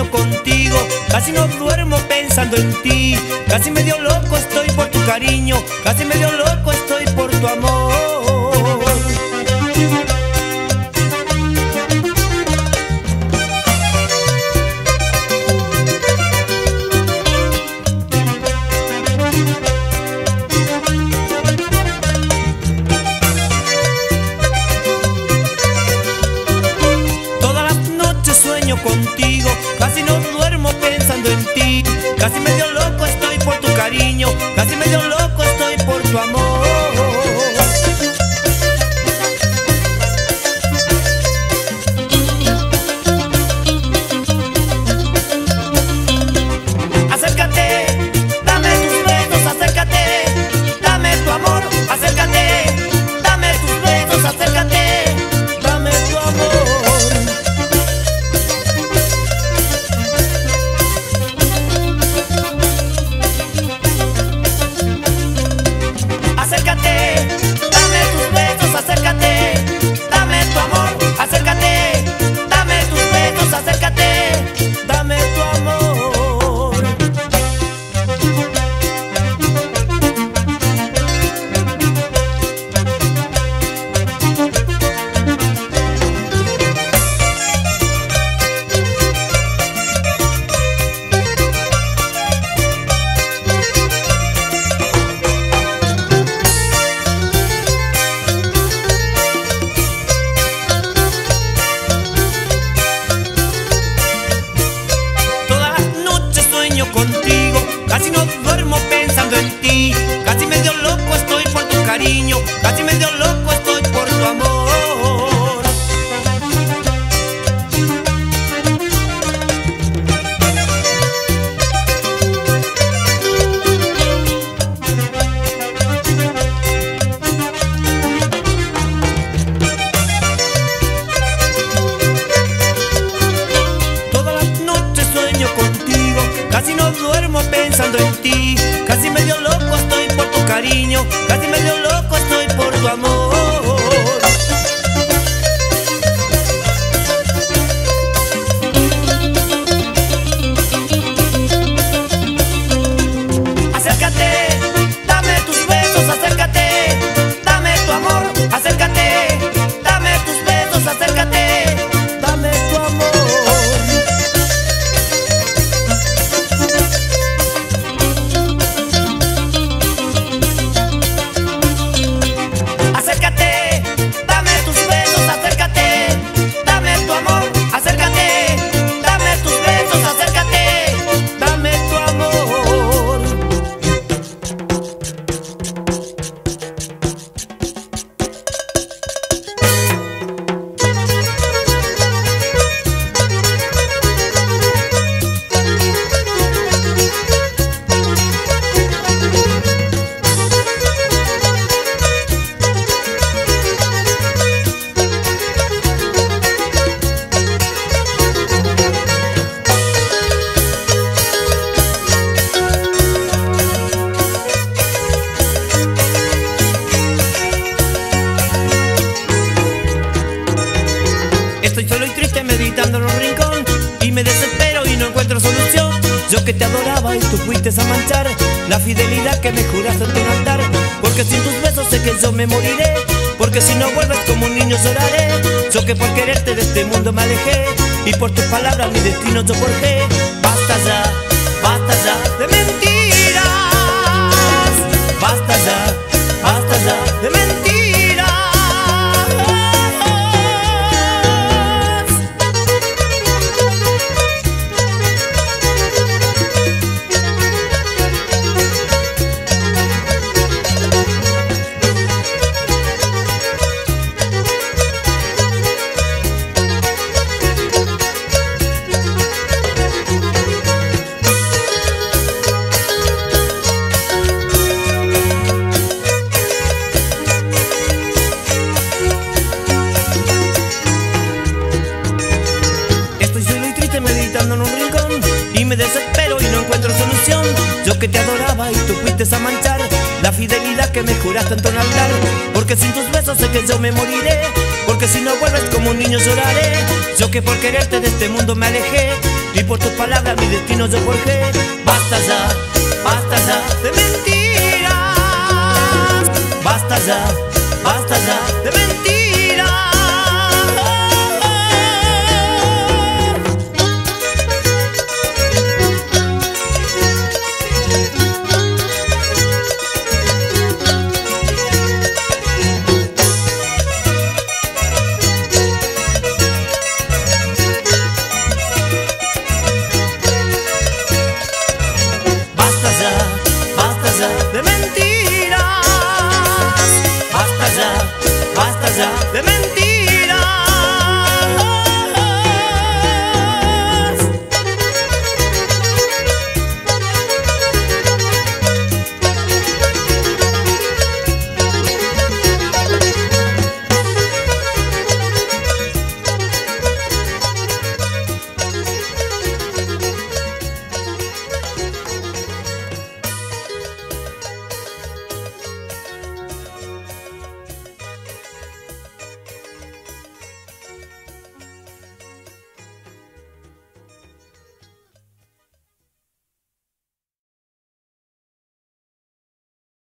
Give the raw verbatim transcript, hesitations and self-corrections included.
sueño contigo, casi no duermo pensando en ti. Casi medio loco estoy por tu cariño, casi medio loco estoy por tu amor. Contigo, casi no duermo pensando en ti. Casi medio loco estoy por tu cariño, casi medio loco estoy por tu amor. Acércate, dame tus besos, acércate, dame tu amor, acércate, dame tus besos, acércate, dame tu amor. Contigo, casi no duermo pensando en ti. Casi medio loco estoy por tu cariño, casi medio loco estoy por tu amor. Todas las noches sueño contigo, casi no duermo pensando en ti. Casi medio loco estoy por tu cariño, casi medio loco estoy por tu amor. Acércate, dame tus besos, acércate, dame tu amor, acércate, dame tus besos, acércate, dame tu amor. Estoy solo y triste meditando en un rincón y me desespero y no encuentro solución. Yo que te adoraba y tú fuiste a manchar la fidelidad que me juraste en tu altar. Porque sin tus besos sé que yo me moriré, porque si no vuelves como un niño lloraré. Yo que por quererte de este mundo me alejé y por tus palabras mi destino yo forjé. Basta ya, basta ya de mentiras, basta ya, basta ya de mentiras. Me desespero y no encuentro solución. Yo que te adoraba y tú fuiste a manchar la fidelidad que me juraste en tu altar. Porque sin tus besos sé que yo me moriré, porque si no vuelves como un niño lloraré. Yo que por quererte de este mundo me alejé y por tus palabras mi destino yo forjé. Basta ya, basta ya de mentiras, basta ya, basta ya de mentiras.